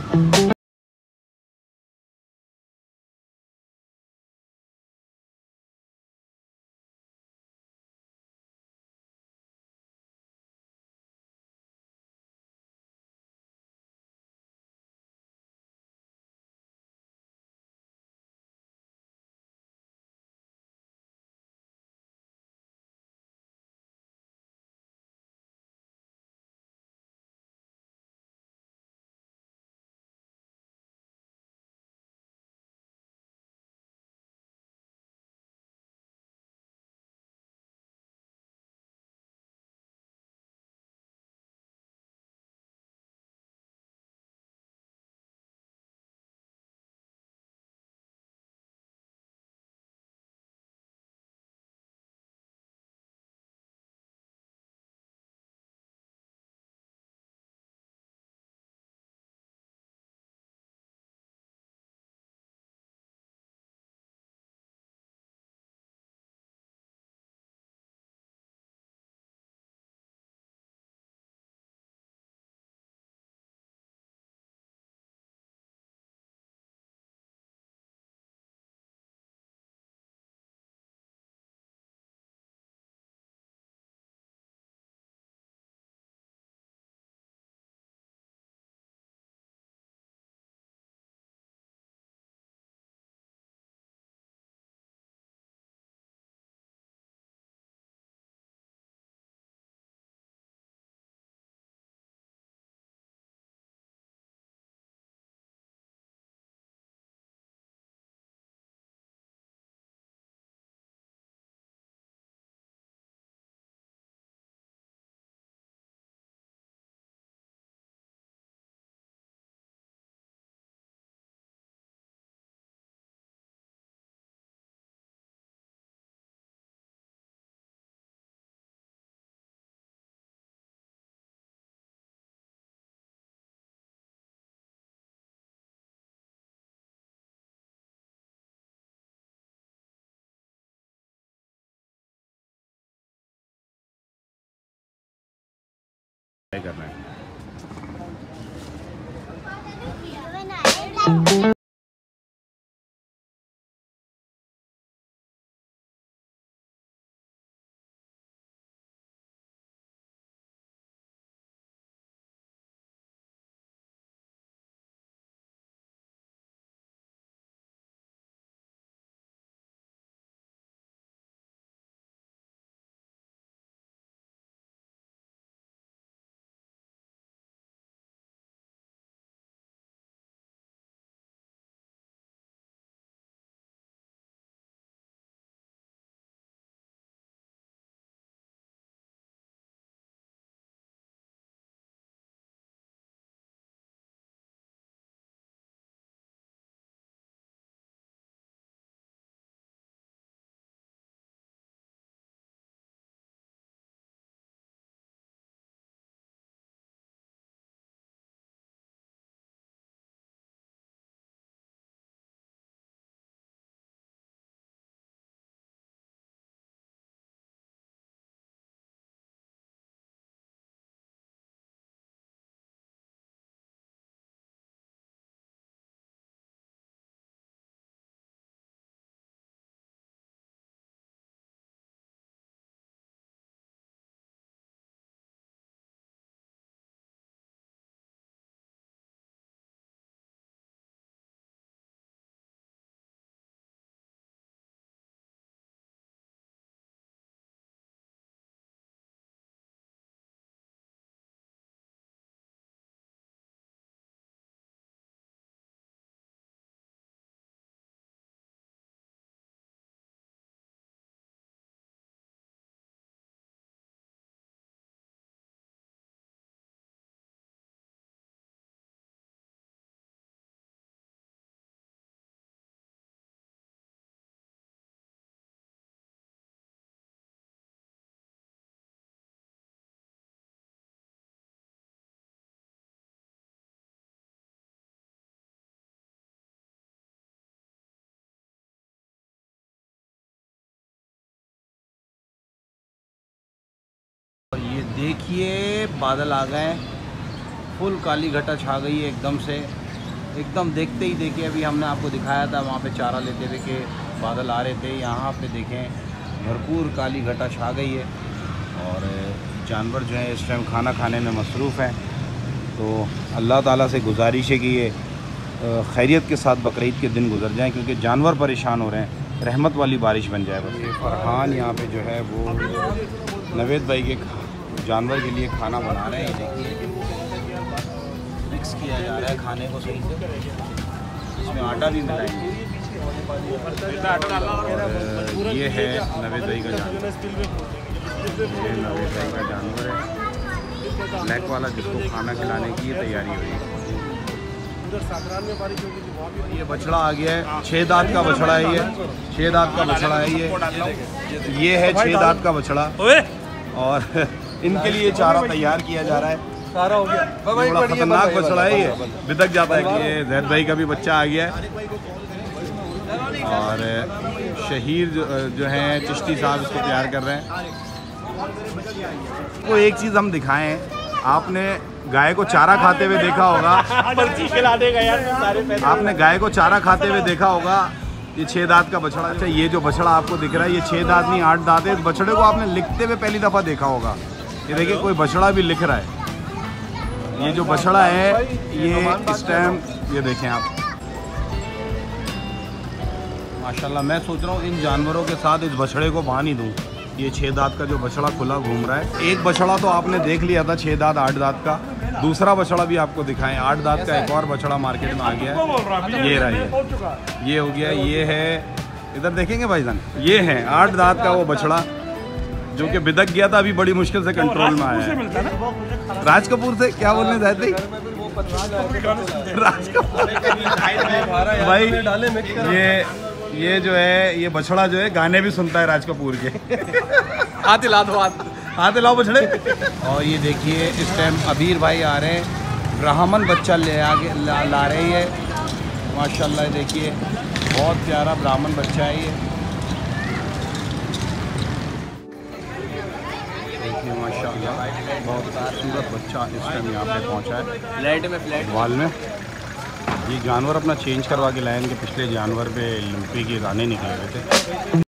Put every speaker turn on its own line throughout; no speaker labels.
करना है। और ये देखिए बादल आ गए, फुल काली घटा छा गई है एकदम से। एकदम देखते ही देखिए, अभी हमने आपको दिखाया था वहाँ पे चारा लेते हुए कि बादल आ रहे थे, यहाँ पे देखें भरपूर काली घटा छा गई है और जानवर जो है इस टाइम खाना खाने में मसरूफ़ हैं। तो अल्लाह ताला से गुजारिश है कि ये खैरियत के साथ बकरीद के दिन गुजर जाएं, क्योंकि जानवर परेशान हो रहे हैं, रहमत वाली बारिश बन जाए बस। ये फरहान यहाँ पे जो है वो नवेद भाई के जानवर के लिए खाना बना रहे हैं। देखिए मिक्स किया जा रहा है खाने को सही से, इसमें आटा भी मिलाएंगे। और ये है नवेद भाई का जानवर, ये नवेद भाई का जानवर है ब्लैक वाला, जिसको खाना खिलाने की ये तैयारी हो रही है। ये बछड़ा आ गया है, 6 दांत का बछड़ा है ये, 6 दांत का बछड़ा है ये है 6 दांत का बछड़ा। और इनके लिए चारा तैयार किया जा रहा है।
सारा हो गया,
बड़ा खतरनाक बछड़ा है ये, बिदक जाता है। कि ये जैद भाई का भी बच्चा आ गया है और शहीर जो हैं चिश्ती साहब इसको तैयार कर रहे हैं। वो एक चीज़ हम दिखाएं, आपने गाय को चारा खाते हुए देखा होगा, आपने गाय को चारा खाते हुए देखा होगा। ये 6 दांत का बछड़ा, अच्छा ये जो बछड़ा आपको दिख रहा है ये 6 दांत नहीं 8 दांत है। इस बछड़े को आपने लिखते हुए पहली दफ़ा देखा होगा। ये देखिए कोई बछड़ा भी लिख रहा है। ये जो बछड़ा है ये इस टाइम ये देखें आप, माशाल्लाह। मैं सोच रहा हूँ इन जानवरों के साथ इस बछड़े को बांध ही दूँ। ये 6 दांत का जो बछड़ा खुला घूम रहा है, एक बछड़ा तो आपने देख लिया था 6 दांत 8 दांत का, दूसरा बछड़ा भी आपको दिखाएं। 8 दांत का एक और बछड़ा मार्केट में आ गया है, ये रहा ये हो गया। ये है, इधर देखेंगे भाईजान, ये है 8 दांत का वो बछड़ा जो कि बिदक गया था, अभी बड़ी मुश्किल से कंट्रोल में आया है। राज कपूर से क्या बोलने जाते राज कपूर भाई, ये जो है ये बछड़ा जो है गाने भी सुनता है राज कपूर के। हाथ हिला दो, हाथ हिलाओ बछड़े। और ये देखिए इस टाइम अबीर भाई आ रहे हैं, ब्राह्मण बच्चा ले आगे ला रही है माशाल्लाह। देखिए बहुत प्यारा ब्राह्मण बच्चा है ये, देखिए माशाल्लाह बहुत खूबसूरत बच्चा इस टाइम यहाँ पे पहुँचा है फ्लैट वाल में। ये जानवर अपना चेंज करवा के लाए, इनके पिछले जानवर पे लंपी के दाने निकले हुए थे।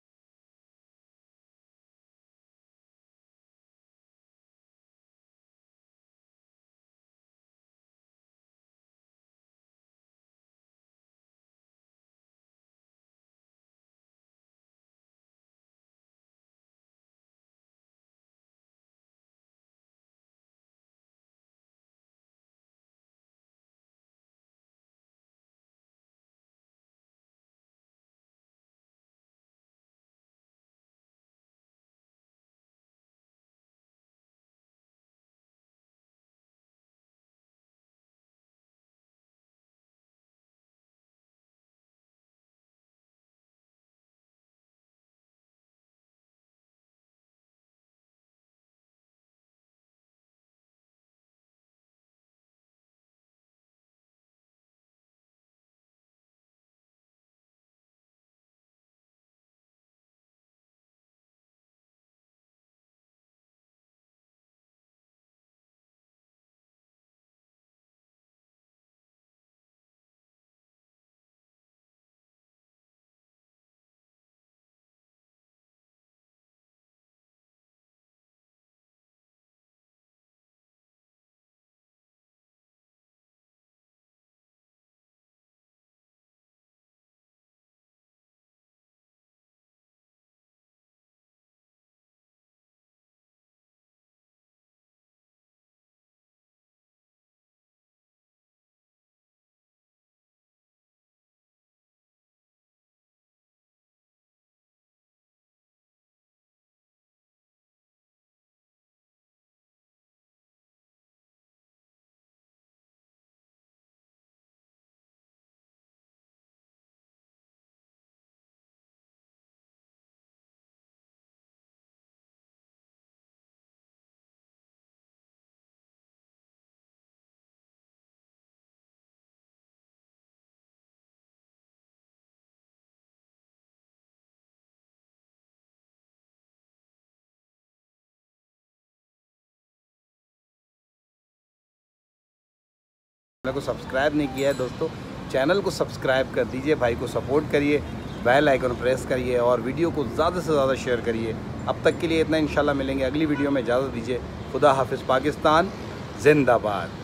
को सब्सक्राइब नहीं किया है दोस्तों, चैनल को सब्सक्राइब कर दीजिए, भाई को सपोर्ट करिए, बेल आइकन प्रेस करिए और वीडियो को ज़्यादा से ज़्यादा शेयर करिए। अब तक के लिए इतना, इंशाल्लाह मिलेंगे अगली वीडियो में। इजाज़त दीजिए। खुदा हाफिज़। पाकिस्तान जिंदाबाद।